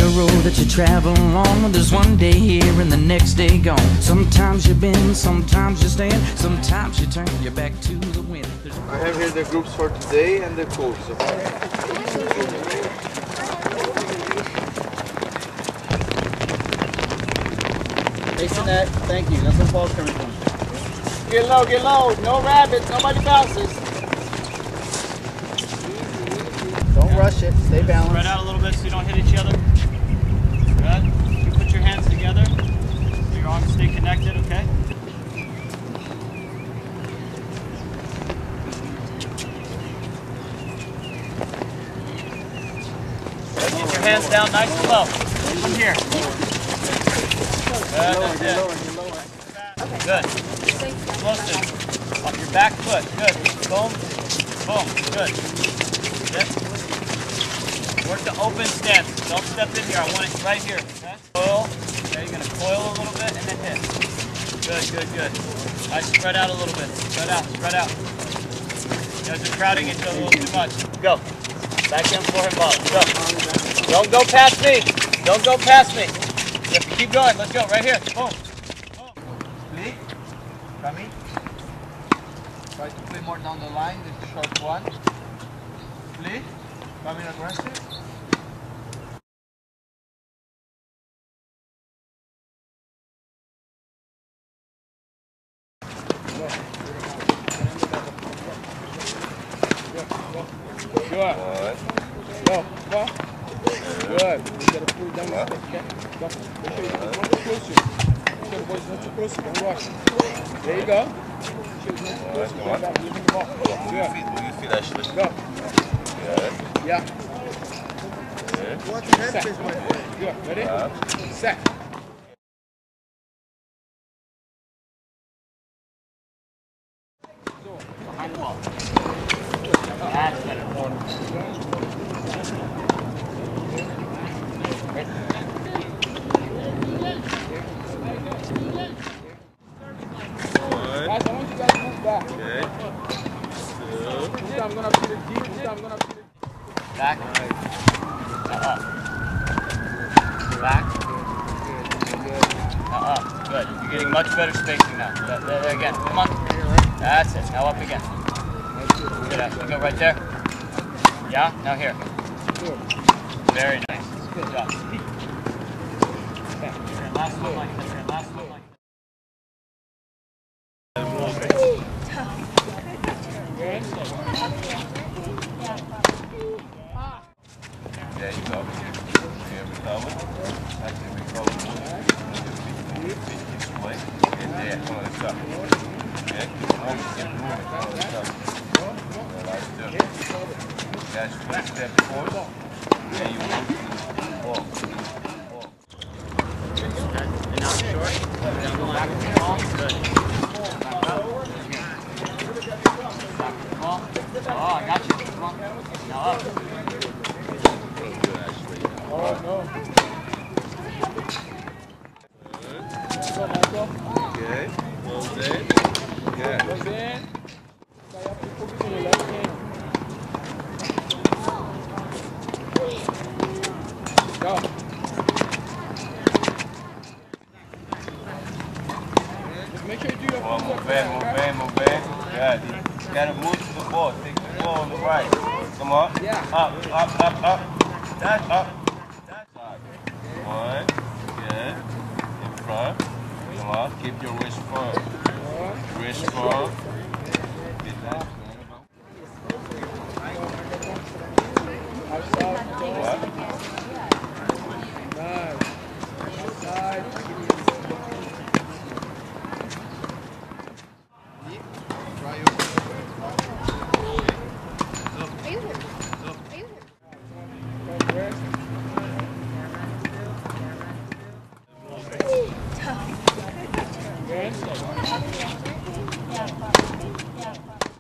road that you travel along. There's one day here and the next day gone. Sometimes you bend, sometimes you stand, sometimes you turn your back to the wind. I have here the groups for today and the course. Facing that, thank you. That's where the ball's coming from. Get low, no rabbits, nobody bounces. Don't rush it, stay balanced. Spread out a little bit so you don't hit each other. Good. You put your hands together so your arms stay connected, okay? Good. Get your hands down nice and low. From here. Good, that's it. Good. Explosive. Off your back foot. Good. Boom. Boom. Good. Good. Work the open stance. Don't step in here. I want it right here. Okay? Coil. Okay, you're going to coil a little bit and then hit. Good, good, good. Nice. Spread out a little bit. Spread out, spread out. You guys are crowding each other a little too much. Go. Backhand forehand ball. Go. Don't go past me. Don't go past me. You have to keep going. Let's go. Right here. Boom. Boom. Split. Coming. Try to play more down the line. This is short one. Split. Coming aggressive. Good. Go. Go. Good. You gotta pull it down the stick, okay? Go. Make sure you don't too close. Make sure the boy's not too close. Don't rush. There you go. Make sure he's not too close. Go back. Move the ball. Good. Move your feet, Ashley. Go. Good. Yeah. Good. Watch your head face, my friend. Good. Ready? Set. Behind the ball. That's better. Guys, I want you guys to move back. Okay. This time I'm gonna put it deep. This time I'm gonna put it Back. Now up. Back. Now up. Good. You're getting much better spacing now. There again. Come on. That's it. Now up again. Good. Ashley. Go right there. Yeah. Now here. Very nice. Good job. Last one like this. Last one like this. There you go. Here we go. Actually, we go. Feet this way. And there. Come on, let's up. Okay. Keep moving. Keep moving. Come on, let's up. Like this. Guys, one step forward. Then you move to the ball. And now short. Down the line. Ball. Good. Back up. Back to the ball. Oh, I got you. Come on. Now up. Oh, no. Okay. Close in. Yeah. Close in. So you have to focus on your left hand. Go. Just make sure you do your Move in. Yeah. You gotta move to the ball. Take the ball on the right. Come on. Yeah. Up. That's up. That's up. One. Good. In front. Come on. Keep your wrist firm. Wrist firm. Get that. Outside. What? Nice. Side.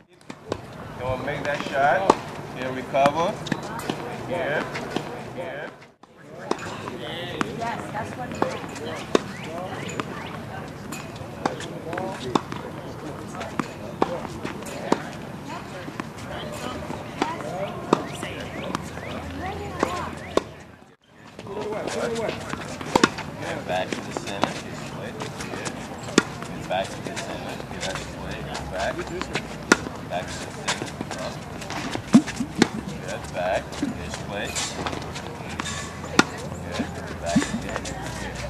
You want to make that shot. Here, recover. Here. Get back to the center. Get split. Good. Get back to the center. Get that split. Get back. Back to the center. Up. Good. Back. Get split. Good. Back again. Good.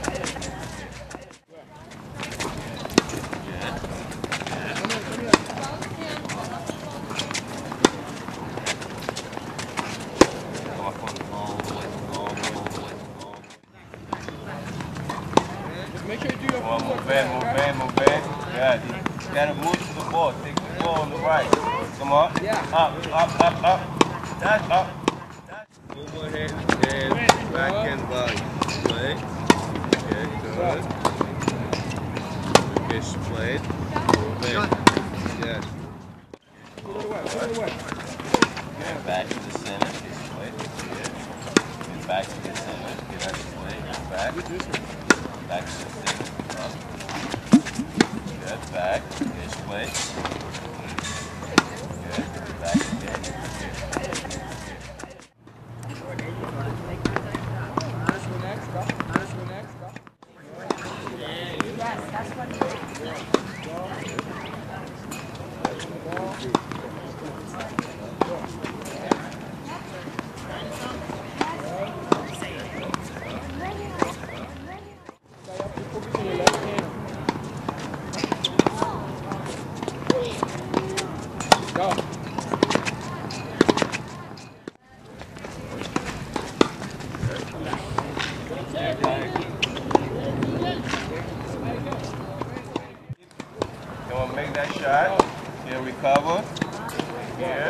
Make sure you do your Come on, move in. Good. You gotta move to the ball. Take the ball on the right. Come on. Yeah. Up. That's up. Move ahead and back and volume. Play. Okay, good. Okay, split. Move in. Yes. Get back to the center. Get split. Good. Get back to the center. Get that split. Get back. Back to the center. Up. Good. Back. Get split. Good. Back again. Good. Go. Come on, make that shot. Here, recover. Here.